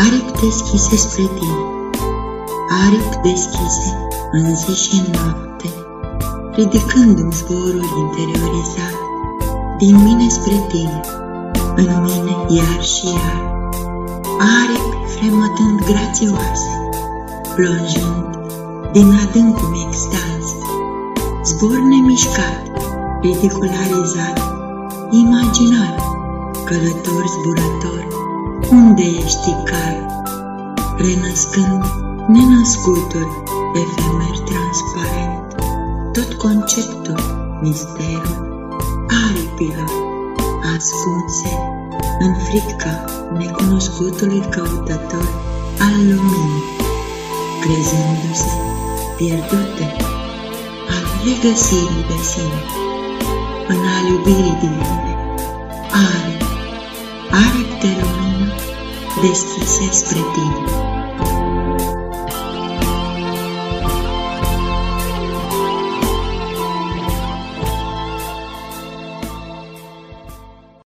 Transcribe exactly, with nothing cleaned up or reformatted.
Aripi deschise spre tine, aripi deschise în zi și în noapte, ridicându-mi zboruri interiorizat din mine spre tine, în mine iar și iar. Aripi fremătând grațioase, plonjând din adâncul extaz, zbor nemișcat, ridicularizat, imaginar, călător zburător, unde ești car, renăscând nenăscutul efemer transparent, tot conceptul, misterul aripilor ascunse în frica necunoscutului căutător al luminii, crezându-se pierdute al regăsirii de sine, în al iubirii divine. Aripi, aripi de lumină deschise spre tine.